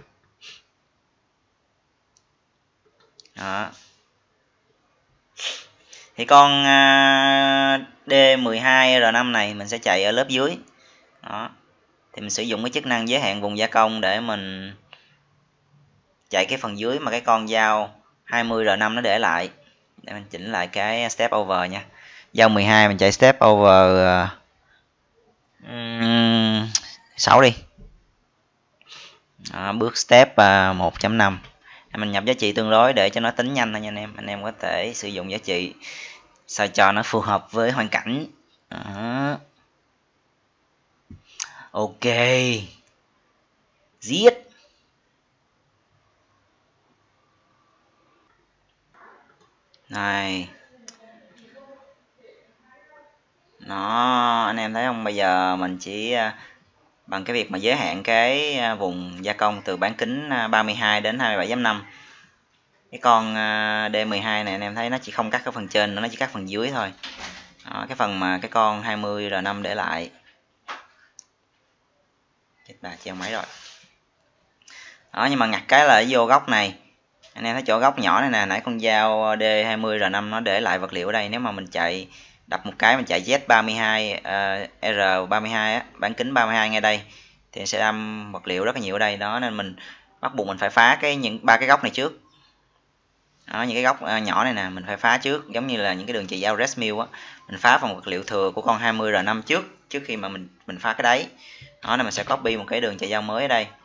đó. Thì con D mười hai R năm này mình sẽ chạy ở lớp dưới đó, thì mình sử dụng cái chức năng giới hạn vùng gia công để mình chạy cái phần dưới mà cái con dao hai mươi R năm nó để lại, để mình chỉnh lại cái step over nha. Dao mười hai mình chạy step over um, sáu đi đó, bước step uh, một chấm năm, mình nhập giá trị tương đối để cho nó tính nhanh thôi nha anh em. Anh em có thể sử dụng giá trị sao cho nó phù hợp với hoàn cảnh đó. Ok, giết này nó, anh em thấy không, bây giờ mình chỉ bằng cái việc mà giới hạn cái vùng gia công từ bán kính ba mươi hai đến hai mươi bảy chấm năm, cái con D mười hai này anh em thấy nó chỉ không cắt cái phần trên nữa, nó chỉ cắt phần dưới thôi đó, cái phần mà cái con hai mươi R năm để lại. Chết bà, treo máy rồi đó, nhưng mà ngặt cái là vô góc này, anh em thấy chỗ góc nhỏ này nè, nãy con dao D hai mươi R năm nó để lại vật liệu ở đây, nếu mà mình chạy đập một cái, mình chạy Z ba mươi hai uh, R ba mươi hai á, bán kính ba mươi hai ngay đây thì sẽ đâm vật liệu rất là nhiều ở đây đó, nên mình bắt buộc mình phải phá cái những ba cái góc này trước đó, những cái góc uh, nhỏ này nè mình phải phá trước, giống như là những cái đường chạy dao rest mill á, mình phá phần vật liệu thừa của con hai mươi R năm trước trước khi mà mình mình phá cái đáy đó, nên mình sẽ copy một cái đường chạy dao mới ở đây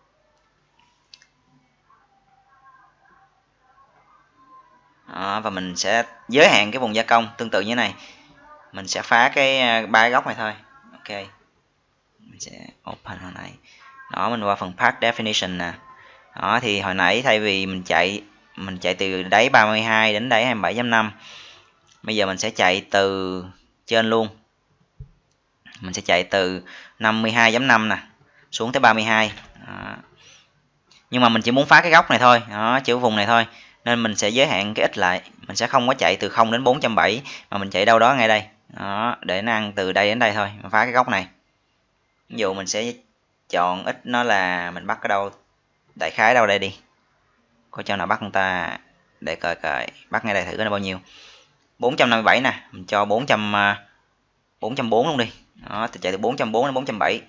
đó, và mình sẽ giới hạn cái vùng gia công tương tự như này, mình sẽ phá cái ba cái góc này thôi. Ok, mình sẽ open hồi nãy đó, mình qua phần part definition nè đó, thì hồi nãy thay vì mình chạy mình chạy từ đáy ba mươi hai đến đáy hai mươi bảy chấm năm, bây giờ mình sẽ chạy từ trên luôn, mình sẽ chạy từ năm mươi hai chấm năm nè xuống tới ba mươi hai đó. Nhưng mà mình chỉ muốn phá cái góc này thôi đó, chữ vùng này thôi, nên mình sẽ giới hạn cái ít lại, mình sẽ không có chạy từ không đến bốn trăm bảy mà mình chạy đâu đó ngay đây đó, để nó ăn từ đây đến đây thôi, mình phá cái góc này. Ví dụ mình sẽ chọn ít, nó là mình bắt cái đâu đại khái đâu đây đi, có cho nào bắt người ta để coi coi bắt ngay đây thử nó bao nhiêu, bốn trăm năm mươi bảy nè, mình cho bốn trăm bốn trăm bốn luôn đi đó, thì chạy từ bốn trăm bốn đến bốn trăm bảy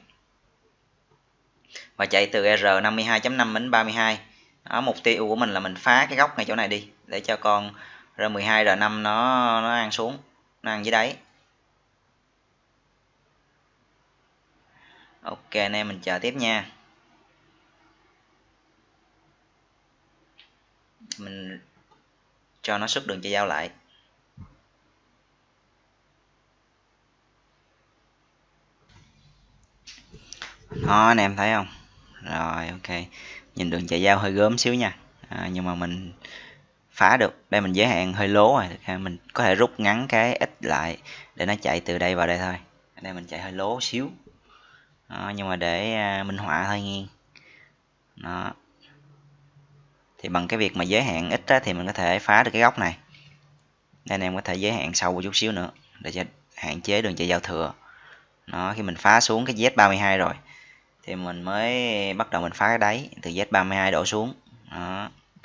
và chạy từ R năm mươi hai chấm năm đến ba mươi hai đó, mục tiêu của mình là mình phá cái góc ngay chỗ này đi để cho con R mười hai R năm nó nó ăn xuống, nó ăn dưới đáy. Ok anh em mình chờ tiếp nha, mình cho nó xuất đường chạy dao lại đó, anh em thấy không, rồi ok, nhìn đường chạy dao hơi gớm xíu nha à, nhưng mà mình phá được, đây mình giới hạn hơi lố rồi, mình có thể rút ngắn cái ít lại để nó chạy từ đây vào đây thôi, ở đây mình chạy hơi lố xíu đó, nhưng mà để uh, minh họa thôi nghe đó. Thì bằng cái việc mà giới hạn ít á, thì mình có thể phá được cái góc này, nên em có thể giới hạn sâu một chút xíu nữa để cho hạn chế đường chạy dao thừa đó. Khi mình phá xuống cái Z ba mươi hai rồi thì mình mới bắt đầu mình phá cái đáy từ Z ba mươi hai đổ xuống đó.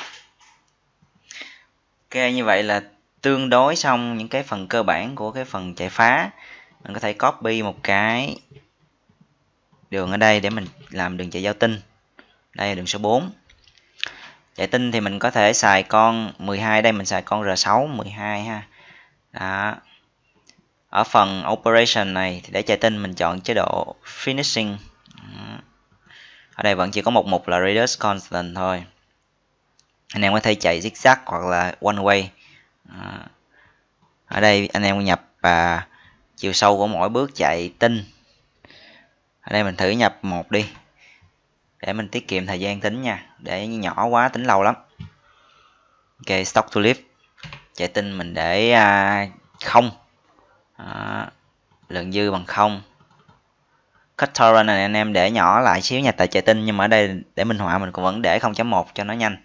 Ok, như vậy là tương đối xong những cái phần cơ bản của cái phần chạy phá. Mình có thể copy một cái đường ở đây để mình làm đường chạy dao tinh, đây là đường số bốn. Chạy tinh thì mình có thể xài con mười hai, đây mình xài con R sáu mười hai ha đó. Ở phần operation này thì để chạy tinh mình chọn chế độ finishing, ở đây vẫn chỉ có một mục là radius constant thôi, anh em có thể chạy zigzag hoặc là one way đó. Ở đây anh em nhập à, chiều sâu của mỗi bước chạy tinh, ở đây mình thử nhập một đi để mình tiết kiệm thời gian tính nha, để nhỏ quá tính lâu lắm. Ok, stock to lift chạy tinh mình để à, không Đó. Lượng dư bằng không. Cut torrent này anh em để nhỏ lại xíu nha, tại chạy tinh, nhưng mà ở đây để minh họa mình cũng vẫn để không chấm một cho nó nhanh.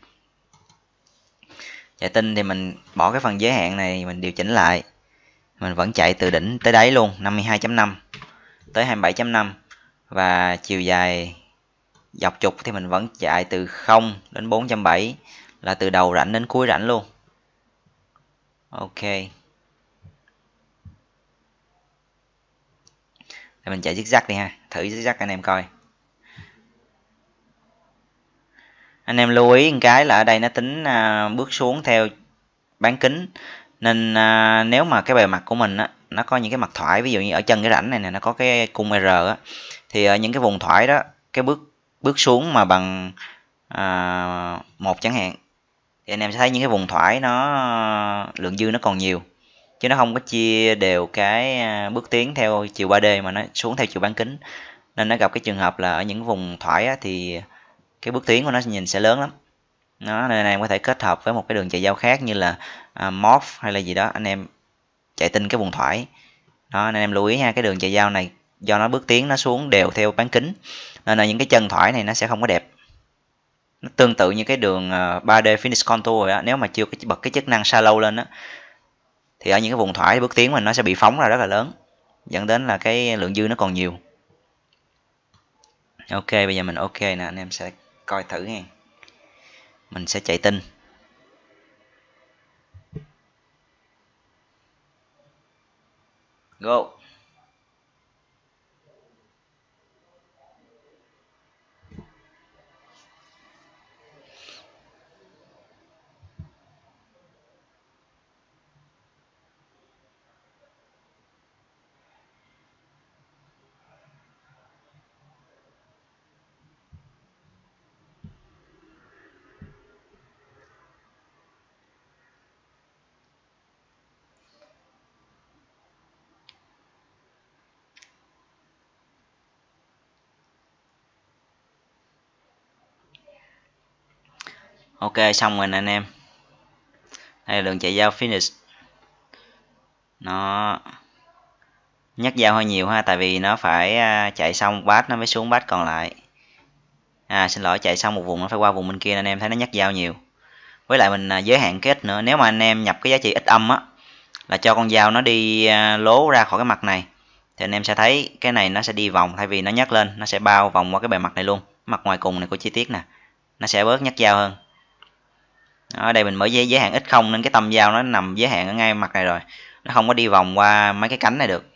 Chạy tinh thì mình bỏ cái phần giới hạn này mình điều chỉnh lại, mình vẫn chạy từ đỉnh tới đáy luôn, năm mươi hai chấm năm tới hai mươi bảy chấm năm, và chiều dài dọc trục thì mình vẫn chạy từ không đến bốn chấm bảy, là từ đầu rãnh đến cuối rãnh luôn. Ok, để mình chạy zigzag đi ha, thử zigzag anh em coi. Anh em lưu ý một cái là ở đây nó tính à, bước xuống theo bán kính, nên à, nếu mà cái bề mặt của mình á, nó có những cái mặt thoải, ví dụ như ở chân cái rãnh này nè, nó có cái cung R á, thì ở những cái vùng thoải đó, cái bước bước xuống mà bằng à, một chẳng hạn, thì anh em sẽ thấy những cái vùng thoải nó lượng dư nó còn nhiều, chứ nó không có chia đều cái à, bước tiến theo chiều ba D mà nó xuống theo chiều bán kính, nên nó gặp cái trường hợp là ở những vùng thoải á, thì cái bước tiến của nó nhìn sẽ lớn lắm. Đó, nên anh em có thể kết hợp với một cái đường chạy dao khác như là à, morph hay là gì đó, anh em chạy tinh cái vùng thoải đó. Nên em lưu ý ha, cái đường chạy dao này do nó bước tiến nó xuống đều theo bán kính, nên là những cái chân thoải này nó sẽ không có đẹp. Nó tương tự như cái đường ba D finish contour rồi á, nếu mà chưa có bật cái chức năng shallow lên á, thì ở những cái vùng thoải bước tiến mình nó sẽ bị phóng ra rất là lớn, dẫn đến là cái lượng dư nó còn nhiều. Ok, bây giờ mình ok nè, anh em sẽ coi thử nha. Mình sẽ chạy tinh. Go. Ok, xong rồi nè anh em. Đây là đường chạy dao finish. Nó nhắc dao hơi nhiều ha, tại vì nó phải à, chạy xong bát nó mới xuống bát còn lại. À xin lỗi, chạy xong một vùng nó phải qua vùng bên kia, anh em thấy nó nhắc dao nhiều. Với lại mình à, giới hạn cái ít nữa, nếu mà anh em nhập cái giá trị ít âm á, là cho con dao nó đi à, lố ra khỏi cái mặt này, thì anh em sẽ thấy cái này nó sẽ đi vòng, thay vì nó nhắc lên nó sẽ bao vòng qua cái bề mặt này luôn, mặt ngoài cùng này của chi tiết nè, nó sẽ bớt nhắc dao hơn. Đó, ở đây mình mới giới, giới hạn ít không, nên cái tâm dao nó nằm giới hạn ở ngay mặt này rồi, nó không có đi vòng qua mấy cái cánh này được.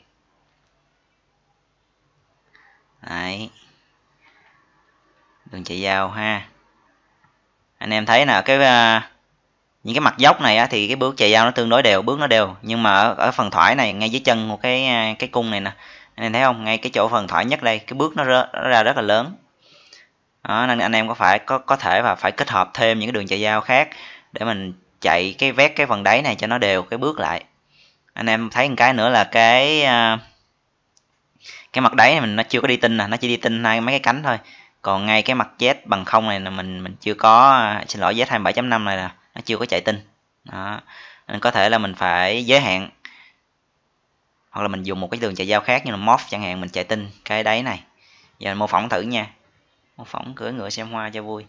Đấy, đường chạy dao ha, anh em thấy nè, cái uh, những cái mặt dốc này á, thì cái bước chạy dao nó tương đối đều, bước nó đều, nhưng mà ở, ở phần thoải này ngay dưới chân một cái cái cung này nè, anh em thấy không, ngay cái chỗ phần thoải nhất đây, cái bước nó ra, nó ra rất là lớn. Đó, nên anh em có phải có có thể và phải kết hợp thêm những cái đường chạy dao khác để mình chạy cái vét cái phần đáy này cho nó đều cái bước lại. Anh em thấy một cái nữa là cái uh, cái mặt đáy này mình nó chưa có đi tinh nè, nó chỉ đi tinh hai mấy cái cánh thôi, còn ngay cái mặt Z bằng không này là mình mình chưa có, xin lỗi, Z hai mươi bảy chấm năm này là nó chưa có chạy tinh. Đó, nên có thể là mình phải giới hạn, hoặc là mình dùng một cái đường chạy dao khác như là morph chẳng hạn, mình chạy tinh cái đáy này. Giờ mình mô phỏng thử nha, mô phỏng cưỡi ngựa xem hoa cho vui.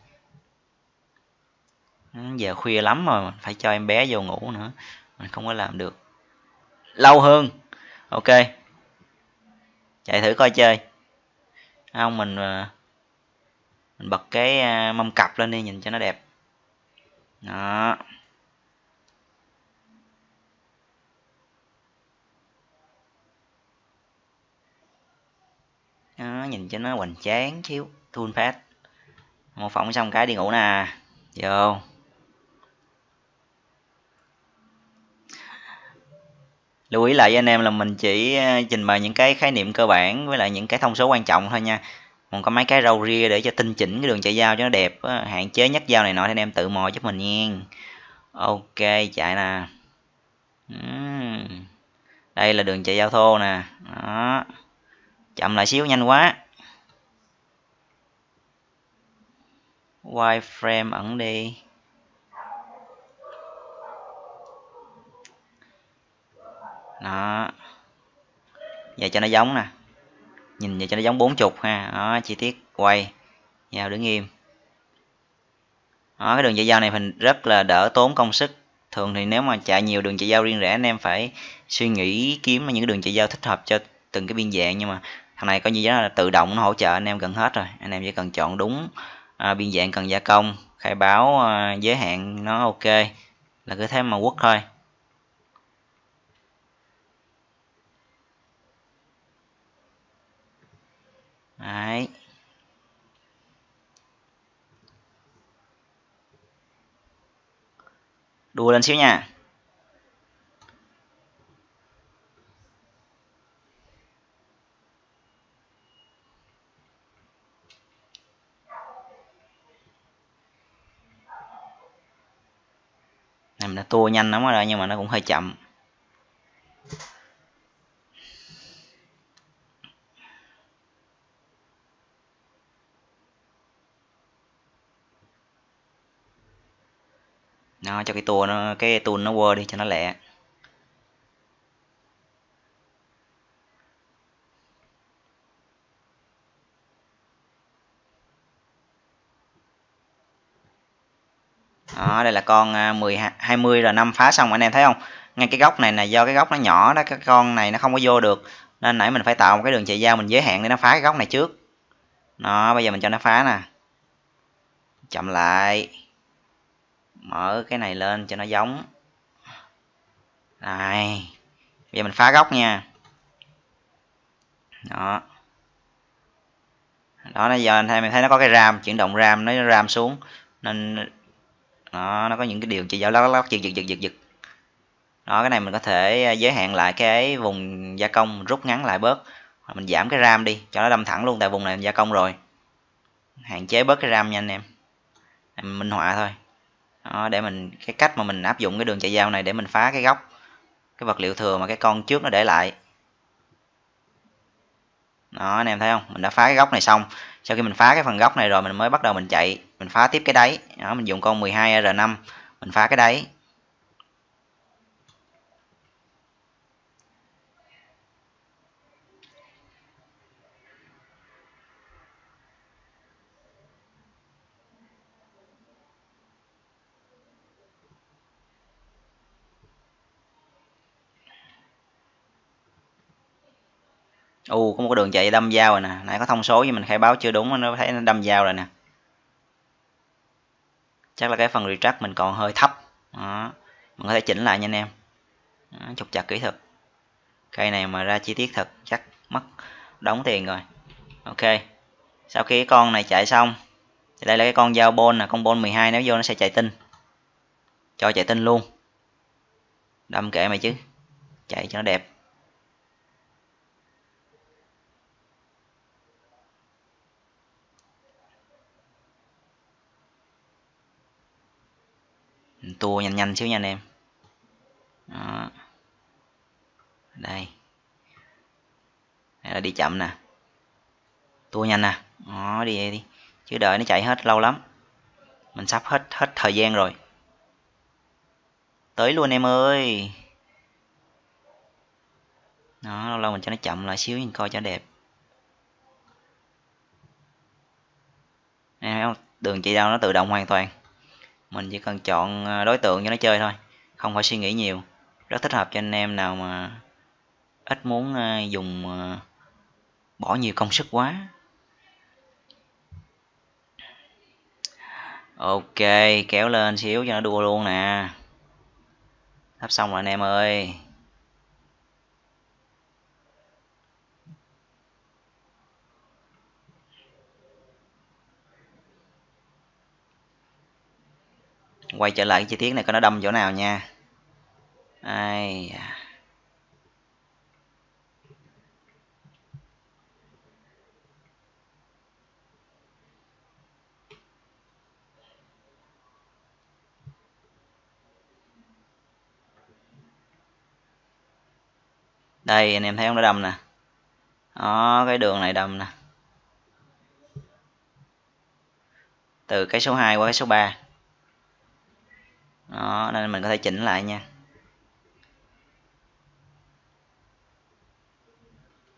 Giờ khuya lắm rồi, phải cho em bé vô ngủ nữa, mình không có làm được lâu hơn. Ok, chạy thử coi chơi không. Mình mình bật cái mâm cặp lên đi, nhìn cho nó đẹp. Đó, đó, nhìn cho nó hoành tráng xíu. Tool Path mô phỏng xong cái đi ngủ nè. Vô, lưu ý lại với anh em là mình chỉ trình bày những cái khái niệm cơ bản với lại những cái thông số quan trọng thôi nha, còn có mấy cái râu ria để cho tinh chỉnh cái đường chạy dao cho nó đẹp, hạn chế nhắc dao này nọ thì anh em tự mò giúp mình nha. Ok, chạy nè. Đây là đường chạy dao thô nè. Đó, chậm lại xíu, nhanh quá. Wireframe ẩn đi. Đó, vậy cho nó giống nè, nhìn vậy cho nó giống bốn chục ha. Đó, chi tiết quay dao đứng im. Đó, cái đường chạy dao này mình rất là đỡ tốn công sức. Thường thì nếu mà chạy nhiều đường chạy dao riêng rẽ anh em phải suy nghĩ kiếm những cái đường chạy dao thích hợp cho từng cái biên dạng, nhưng mà thằng này coi như là tự động nó hỗ trợ anh em gần hết rồi. Anh em chỉ cần chọn đúng à, biên dạng cần gia công, khai báo à, giới hạn nó ok là cứ thế mà quất thôi. Đấy. Đua lên xíu nha. Này mình đã tua nhanh lắm rồi nhưng mà nó cũng hơi chậm. Nó cho cái tua nó cái tool nó quơ đi cho nó lẹ. Đó, đây là con mười hai mươi r năm phá xong anh em thấy không? Ngay cái góc này là do cái góc nó nhỏ đó, cái con này nó không có vô được. Nên nãy mình phải tạo một cái đường chạy dao mình giới hạn để nó phá cái góc này trước. Đó, bây giờ mình cho nó phá nè. Chậm lại. Mở cái này lên cho nó giống. Đây. Bây giờ mình phá góc nha. Đó. Đó, nó giờ anh thấy mình thấy nó có cái ram, chuyển động ram nó ram xuống nên đó, nó có những cái điều chạy dao lắc lắc giật giật giật giật giật. Đó, cái này mình có thể giới hạn lại cái vùng gia công, rút ngắn lại bớt, mình giảm cái ram đi cho nó đâm thẳng luôn, tại vùng này gia công rồi, hạn chế bớt cái ram nha anh em. Mình minh họa thôi. Đó, để mình cái cách mà mình áp dụng cái đường chạy dao này để mình phá cái góc, cái vật liệu thừa mà cái con trước nó để lại. Đó, anh em thấy không, mình đã phá cái góc này xong. Sau khi mình phá cái phần góc này rồi mình mới bắt đầu mình chạy, mình phá tiếp cái đáy. Đó, mình dùng con mười hai R năm mình phá cái đáy. U có một cái đường chạy đâm dao rồi nè, nãy có thông số với mình khai báo chưa đúng, nó thấy nó đâm dao rồi nè. Chắc là cái phần retract mình còn hơi thấp. Đó, mình có thể chỉnh lại nha anh em. Đó, trục chặt kỹ thuật. Cây này mà ra chi tiết thật chắc mất đóng tiền rồi. Ok, sau khi cái con này chạy xong thì đây là cái con dao bôn nè, con bôn mười hai nếu vô nó sẽ chạy tinh, cho chạy tinh luôn, đâm kệ mày chứ, chạy cho nó đẹp. Tua nhanh nhanh xíu nha anh em. Đó. Đây, đây là đi chậm nè, tua nhanh nè. Đó, đi đi chứ đợi nó chạy hết lâu lắm, mình sắp hết hết thời gian rồi. Tới luôn em ơi. Đó, lâu lâu mình cho nó chậm lại xíu nhìn coi cho đẹp. Em thấy không, đường chạy dao nó tự động hoàn toàn, mình chỉ cần chọn đối tượng cho nó chơi thôi, không phải suy nghĩ nhiều, rất thích hợp cho anh em nào mà ít muốn dùng bỏ nhiều công sức quá. Ok, kéo lên xíu cho nó đua luôn nè. Sắp xong rồi anh em ơi. Quay trở lại cái chi tiết này coi nó đâm chỗ nào nha. Ai đây anh em thấy không, nó đâm nè. Đó, cái đường này đâm nè, từ cái số hai qua cái số ba. Đó, nên mình có thể chỉnh lại nha.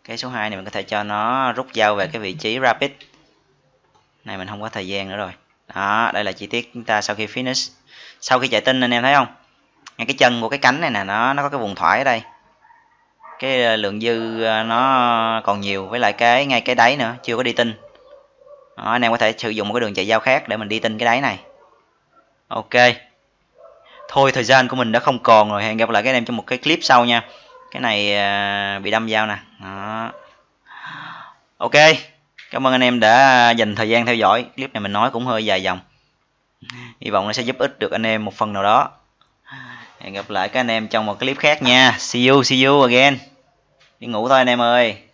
cái số hai này mình có thể cho nó rút dao về cái vị trí rapid này, mình không có thời gian nữa rồi. Đó, đây là chi tiết chúng ta sau khi finish, sau khi chạy tinh anh em thấy không, ngay cái chân của cái cánh này nè, nó nó có cái vùng thoải ở đây, cái lượng dư nó còn nhiều, với lại cái ngay cái đáy nữa chưa có đi tinh. Đó, anh em có thể sử dụng một cái đường chạy dao khác để mình đi tinh cái đáy này. Ok, thôi thời gian của mình đã không còn rồi, hẹn gặp lại các anh em trong một cái clip sau nha. Cái này bị đâm dao nè. Đó. Ok, cảm ơn anh em đã dành thời gian theo dõi. Clip này mình nói cũng hơi dài dòng, hy vọng nó sẽ giúp ích được anh em một phần nào đó. Hẹn gặp lại các anh em trong một clip khác nha. See you, see you again. Đi ngủ thôi anh em ơi.